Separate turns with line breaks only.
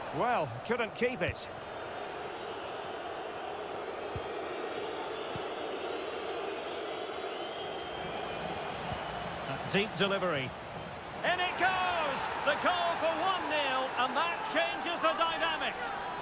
Well, couldn't keep it. Deep delivery. In it goes! The goal for 1-0, and that changes the dynamic.